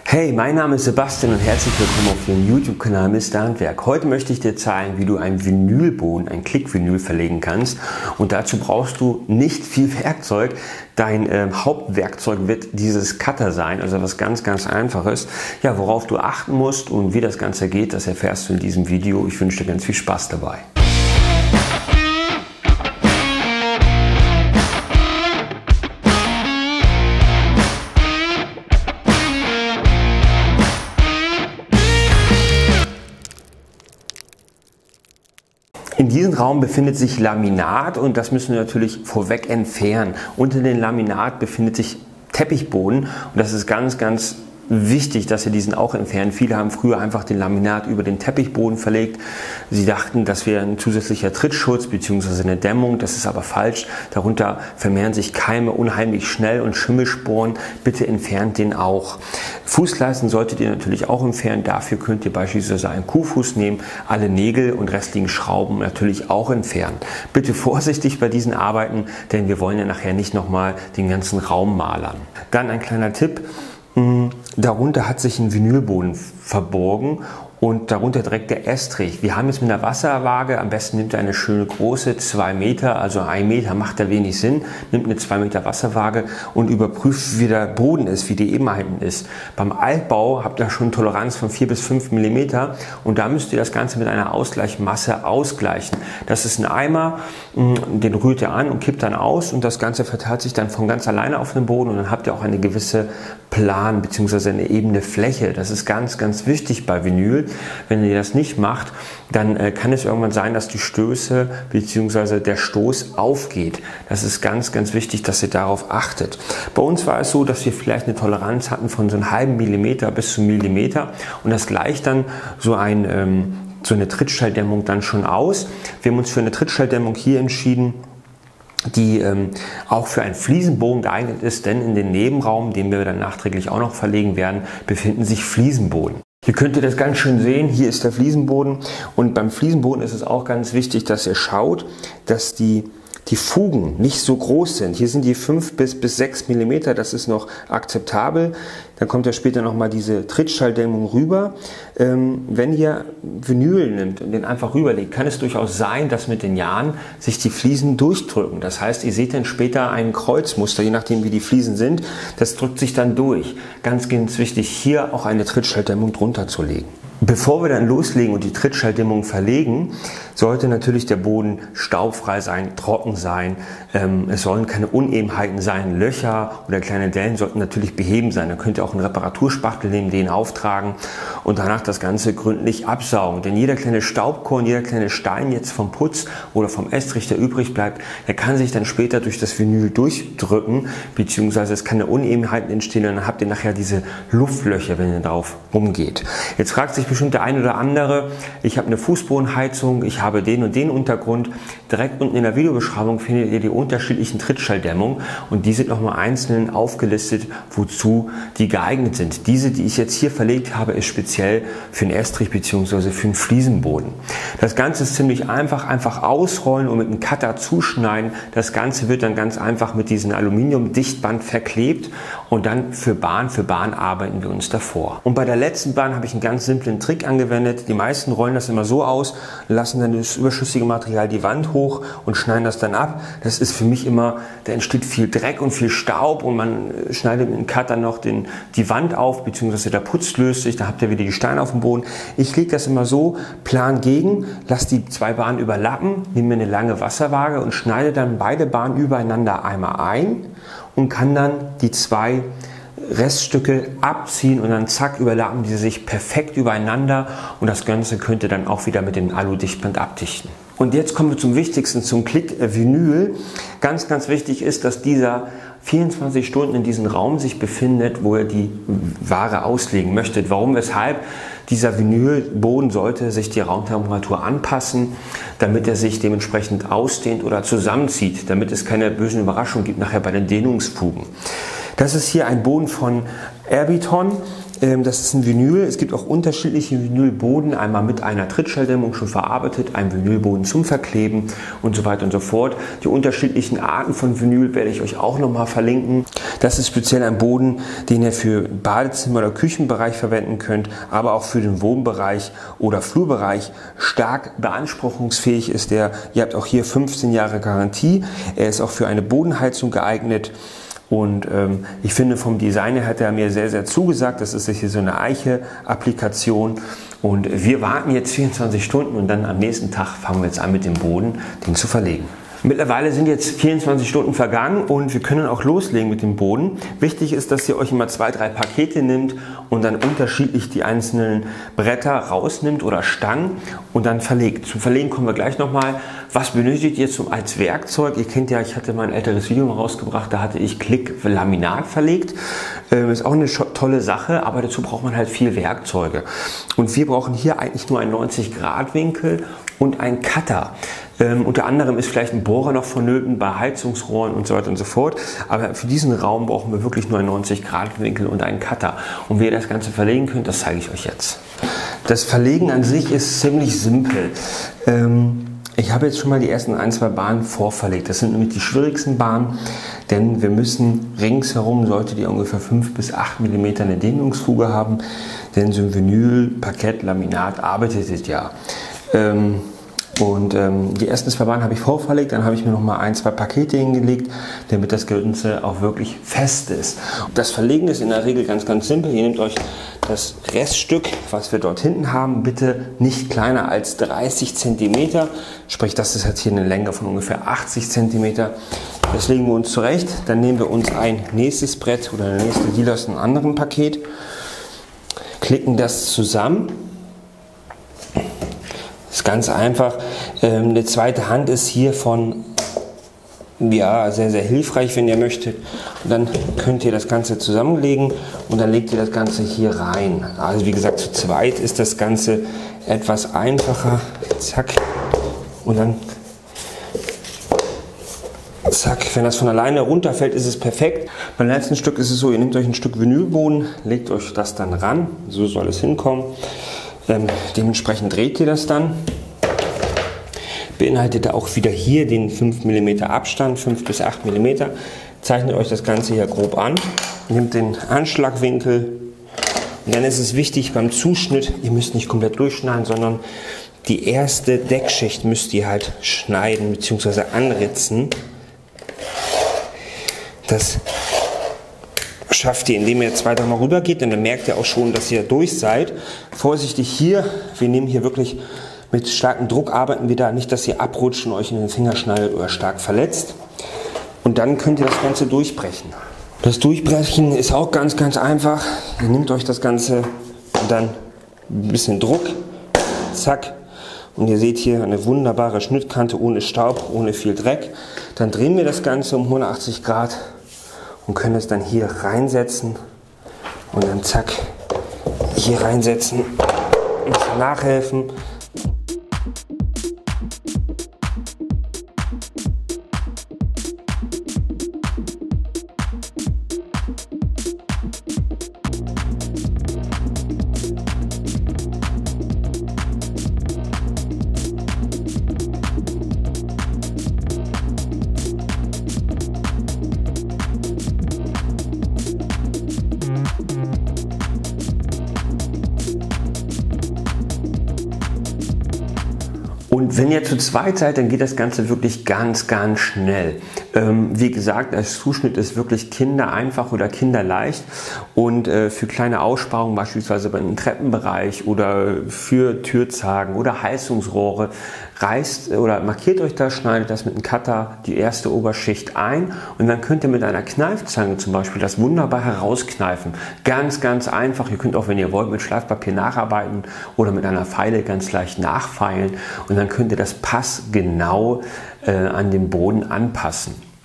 Hey, mein Name ist Sebastian und herzlich willkommen auf dem YouTube-Kanal Mr. Handwerk. Heute möchte ich dir zeigen, wie du einen Vinylboden, ein Klickvinyl verlegen kannst. Und dazu brauchst du nicht viel Werkzeug. Dein Hauptwerkzeug wird dieses Cutter sein, also was ganz Einfaches. Ja, worauf du achten musst und wie das Ganze geht, das erfährst du in diesem Video. Ich wünsche dir ganz viel Spaß dabei. In diesem Raum befindet sich Laminat und das müssen wir natürlich vorweg entfernen. Unter dem Laminat befindet sich Teppichboden und das ist ganz wichtig, dass wir diesen auch entfernen. Viele haben früher einfach den Laminat über den Teppichboden verlegt. Sie dachten, das wäre ein zusätzlicher Trittschutz bzw. eine Dämmung. Das ist aber falsch. Darunter vermehren sich Keime unheimlich schnell und Schimmelsporen. Bitte entfernt den auch. Fußleisten solltet ihr natürlich auch entfernen. Dafür könnt ihr beispielsweise einen Kuhfuß nehmen, alle Nägel und restlichen Schrauben natürlich auch entfernen. Bitte vorsichtig bei diesen Arbeiten, denn wir wollen ja nachher nicht nochmal den ganzen Raum malern. Dann ein kleiner Tipp. Darunter hat sich ein Vinylboden verborgen und darunter direkt der Estrich. Wir haben jetzt mit einer Wasserwaage, am besten nimmt ihr eine schöne große 2 Meter, also 1 Meter macht da wenig Sinn, nimmt eine 2 Meter Wasserwaage und überprüft, wie der Boden ist, wie die Ebenheiten ist. Beim Altbau habt ihr schon Toleranz von 4 bis 5 Millimeter und da müsst ihr das Ganze mit einer Ausgleichmasse ausgleichen. Das ist ein Eimer, den rührt ihr an und kippt dann aus und das Ganze verteilt sich dann von ganz alleine auf dem Boden und dann habt ihr auch eine gewisse Plan bzw. eine ebene Fläche. Das ist ganz wichtig bei Vinyl. Wenn ihr das nicht macht, dann kann es irgendwann sein, dass die Stöße bzw. der Stoß aufgeht. Das ist ganz wichtig, dass ihr darauf achtet. Bei uns war es so, dass wir vielleicht eine Toleranz hatten von so einem halben Millimeter bis zu Millimeter und das gleicht dann so eine Trittschalldämmung dann schon aus. Wir haben uns für eine Trittschalldämmung hier entschieden, die auch für einen Fliesenboden geeignet ist, denn in den Nebenraum, den wir dann nachträglich auch noch verlegen werden, befinden sich Fliesenboden. Hier könnt ihr das ganz schön sehen, hier ist der Fliesenboden und beim Fliesenboden ist es auch ganz wichtig, dass ihr schaut, dass die Fugen nicht so groß sind. Hier sind die 5 bis 6 mm, das ist noch akzeptabel. Dann kommt ja später nochmal diese Trittschalldämmung rüber. Wenn ihr Vinyl nimmt und den einfach rüberlegt, kann es durchaus sein, dass mit den Jahren sich die Fliesen durchdrücken. Das heißt, ihr seht dann später ein Kreuzmuster, je nachdem wie die Fliesen sind. Das drückt sich dann durch. Ganz wichtig, hier auch eine Trittschalldämmung drunter zu legen. Bevor wir dann loslegen und die Trittschalldämmung verlegen, sollte natürlich der Boden staubfrei sein, trocken sein. Es sollen keine Unebenheiten sein, Löcher oder kleine Dellen sollten natürlich beheben sein. Dann könnt ihr auch einen Reparaturspachtel nehmen, den auftragen und danach das Ganze gründlich absaugen. Denn jeder kleine Staubkorn, jeder kleine Stein jetzt vom Putz oder vom Estrich, der übrig bleibt, der kann sich dann später durch das Vinyl durchdrücken, beziehungsweise es kann Unebenheiten entstehen und dann habt ihr nachher diese Luftlöcher, wenn ihr drauf rumgeht. Jetzt fragt sich bestimmt der ein oder andere, ich habe eine Fußbodenheizung, ich habe den und den Untergrund. Direkt unten in der Videobeschreibung findet ihr die unterschiedlichen Trittschalldämmungen und die sind nochmal einzeln aufgelistet, wozu die geeignet sind. Diese, die ich jetzt hier verlegt habe, ist speziell für den Estrich bzw. für den Fliesenboden. Das Ganze ist ziemlich einfach ausrollen und mit einem Cutter zuschneiden. Das Ganze wird dann ganz einfach mit diesem Aluminiumdichtband verklebt und dann für Bahn arbeiten wir uns davor. Und bei der letzten Bahn habe ich einen ganz simplen Trick angewendet. Die meisten rollen das immer so aus, lassen dann das überschüssige Material die Wand hoch und schneiden das dann ab. Das ist für mich immer, da entsteht viel Dreck und viel Staub und man schneidet mit dem Cutter noch die Wand auf, beziehungsweise der Putz löst sich, da habt ihr wieder die Steine auf dem Boden. Ich lege das immer so, plan gegen, lasse die 2 Bahnen überlappen, nehme mir eine lange Wasserwaage und schneide dann beide Bahnen übereinander einmal ein und kann dann die 2 Reststücke abziehen und dann zack überlappen die sich perfekt übereinander und das Ganze könnt ihr dann auch wieder mit dem Alu-Dichtband abdichten. Und jetzt kommen wir zum Wichtigsten, zum Klick-Vinyl. Ganz wichtig ist, dass dieser 24 Stunden in diesem Raum sich befindet, wo ihr die Ware auslegen möchtet. Warum, weshalb? Dieser Vinylboden sollte sich die Raumtemperatur anpassen, damit er sich dementsprechend ausdehnt oder zusammenzieht, damit es keine bösen Überraschungen gibt nachher bei den Dehnungsfugen. Das ist hier ein Boden von Airbeton. Das ist ein Vinyl. Es gibt auch unterschiedliche Vinylboden, einmal mit einer Trittschalldämmung schon verarbeitet, ein Vinylboden zum Verkleben und so weiter und so fort. Die unterschiedlichen Arten von Vinyl werde ich euch auch nochmal verlinken. Das ist speziell ein Boden, den ihr für Badezimmer- oder Küchenbereich verwenden könnt, aber auch für den Wohnbereich oder Flurbereich stark beanspruchungsfähig ist der. Ihr habt auch hier 15 Jahre Garantie. Er ist auch für eine Bodenheizung geeignet. Und ich finde, vom Design her hat er mir sehr, sehr zugesagt. Das ist hier so eine Eiche-Applikation. Und wir warten jetzt 24 Stunden und dann am nächsten Tag fangen wir jetzt an mit dem Boden, den zu verlegen. Mittlerweile sind jetzt 24 Stunden vergangen und wir können auch loslegen mit dem Boden. Wichtig ist, dass ihr euch immer 2, 3 Pakete nimmt und dann unterschiedlich die einzelnen Bretter rausnimmt oder Stangen und dann verlegt. Zum Verlegen kommen wir gleich nochmal. Was benötigt ihr als Werkzeug? Ihr kennt ja, ich hatte mal ein älteres Video rausgebracht, da hatte ich Klick-Laminat verlegt. Ist auch eine tolle Sache, aber dazu braucht man halt viel Werkzeuge. Und wir brauchen hier eigentlich nur einen 90-Grad-Winkel und einen Cutter. Unter anderem ist vielleicht ein Bohrer noch vonnöten bei Heizungsrohren und so weiter und so fort. Aber für diesen Raum brauchen wir wirklich nur einen 90-Grad-Winkel und einen Cutter. Und wie ihr das Ganze verlegen könnt, das zeige ich euch jetzt. Das Verlegen an sich ist ziemlich simpel. Ich habe jetzt schon mal die ersten 1, 2 Bahnen vorverlegt. Das sind nämlich die schwierigsten Bahnen, denn wir müssen ringsherum, solltet ihr ungefähr 5 bis 8 mm eine Dehnungsfuge haben, denn so ein Vinyl, Parkett, Laminat arbeitet ja. Die ersten 2 Bahnen habe ich vorverlegt, dann habe ich mir noch mal 1, 2 Pakete hingelegt, damit das Ganze auch wirklich fest ist. Das Verlegen ist in der Regel ganz, ganz simpel. Ihr nehmt euch das Reststück, was wir dort hinten haben, bitte nicht kleiner als 30 cm. Sprich, das ist jetzt hier eine Länge von ungefähr 80 cm. Das legen wir uns zurecht. Dann nehmen wir uns ein nächstes Brett oder eine nächste Diele aus einem anderen Paket, klicken das zusammen. Ist ganz einfach. Eine zweite Hand ist hiervon ja sehr, sehr hilfreich, wenn ihr möchtet. Und dann könnt ihr das Ganze zusammenlegen und dann legt ihr das Ganze hier rein. Also wie gesagt, zu zweit ist das Ganze etwas einfacher. Zack. Und dann zack. Wenn das von alleine runterfällt, ist es perfekt. Beim letzten Stück ist es so, ihr nehmt euch ein Stück Vinylboden, legt euch das dann ran. So soll es hinkommen. Dementsprechend dreht ihr das dann. Beinhaltet auch wieder hier den 5 mm Abstand, 5 bis 8 mm. Zeichnet euch das Ganze hier grob an. Nehmt den Anschlagwinkel. Und dann ist es wichtig beim Zuschnitt, ihr müsst nicht komplett durchschneiden, sondern die erste Deckschicht müsst ihr halt schneiden bzw. anritzen. Das schafft ihr, indem ihr 2, 3 Mal rüber geht, denn dann merkt ihr auch schon, dass ihr durch seid. Vorsichtig hier, wir nehmen hier wirklich mit starkem Druck, arbeiten wir da, nicht, dass ihr abrutscht und euch in den Finger schneidet oder stark verletzt. Und dann könnt ihr das Ganze durchbrechen. Das Durchbrechen ist auch ganz, ganz einfach. Ihr nehmt euch das Ganze und dann ein bisschen Druck, zack. Und ihr seht hier eine wunderbare Schnittkante ohne Staub, ohne viel Dreck. Dann drehen wir das Ganze um 180 Grad. Und können es dann hier reinsetzen und dann zack hier reinsetzen und nachhelfen. Und wenn ihr zu zweit seid, dann geht das Ganze wirklich ganz, ganz schnell. Wie gesagt, der Zuschnitt ist wirklich kindereinfach oder kinderleicht und für kleine Aussparungen, beispielsweise beim Treppenbereich oder für Türzagen oder Heizungsrohre, reißt oder markiert euch das, schneidet das mit einem Cutter die erste Oberschicht ein und dann könnt ihr mit einer Kneifzange zum Beispiel das wunderbar herauskneifen. Ganz, ganz einfach. Ihr könnt auch, wenn ihr wollt, mit Schleifpapier nacharbeiten oder mit einer Feile ganz leicht nachfeilen und dann könnt ihr das passgenau an den Boden anpassen.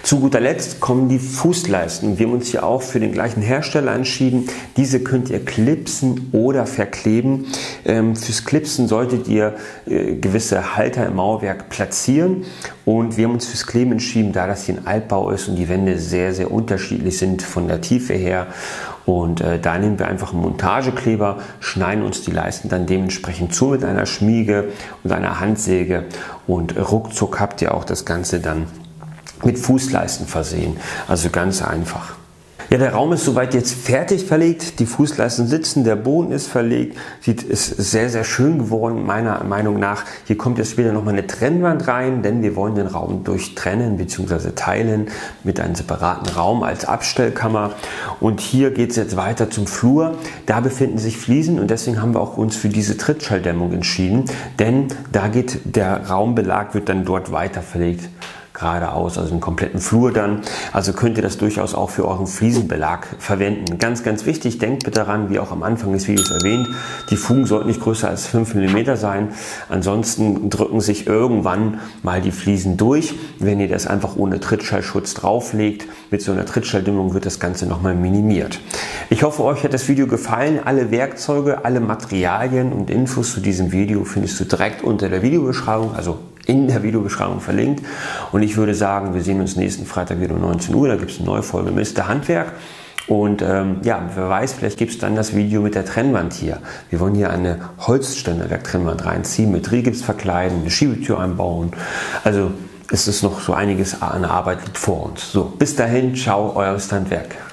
Zu guter Letzt kommen die Fußleisten. Wir haben uns hier auch für den gleichen Hersteller entschieden. Diese könnt ihr klipsen oder verkleben. Fürs Klipsen solltet ihr gewisse Halter im Mauerwerk platzieren. Und wir haben uns fürs Kleben entschieden, da das hier ein Altbau ist und die Wände sehr, sehr unterschiedlich sind von der Tiefe her. Und da nehmen wir einfach einen Montagekleber, schneiden uns die Leisten dann dementsprechend zu mit einer Schmiege und einer Handsäge. Und ruckzuck habt ihr auch das Ganze dann mit Fußleisten versehen. Also ganz einfach. Ja, der Raum ist soweit jetzt fertig verlegt. Die Fußleisten sitzen, der Boden ist verlegt. Ist sehr, sehr schön geworden, meiner Meinung nach. Hier kommt jetzt wieder nochmal eine Trennwand rein, denn wir wollen den Raum durchtrennen bzw. teilen mit einem separaten Raum als Abstellkammer. Und hier geht es jetzt weiter zum Flur. Da befinden sich Fliesen und deswegen haben wir auch uns für diese Trittschalldämmung entschieden, denn da geht der Raumbelag, wird dann dort weiter verlegt. Geradeaus, also einen kompletten Flur dann. Also könnt ihr das durchaus auch für euren Fliesenbelag verwenden. Ganz, ganz wichtig, denkt bitte daran, wie auch am Anfang des Videos erwähnt, die Fugen sollten nicht größer als 5 mm sein. Ansonsten drücken sich irgendwann mal die Fliesen durch. Wenn ihr das einfach ohne Trittschallschutz drauflegt, mit so einer Trittschalldämmung wird das Ganze nochmal minimiert. Ich hoffe, euch hat das Video gefallen. Alle Werkzeuge, alle Materialien und Infos zu diesem Video findest du direkt unter der Videobeschreibung, also in der Videobeschreibung verlinkt. Und ich würde sagen, wir sehen uns nächsten Freitag wieder um 19 Uhr. Da gibt es eine neue Folge Mr. Handwerk. Und ja, wer weiß, vielleicht gibt es dann das Video mit der Trennwand hier. Wir wollen hier eine Holzständerwerk-Trennwand reinziehen, mit Drehgips verkleiden, eine Schiebetür einbauen. Also es ist noch so einiges an Arbeit liegt vor uns. So, bis dahin, ciao, euer Mr. Handwerk.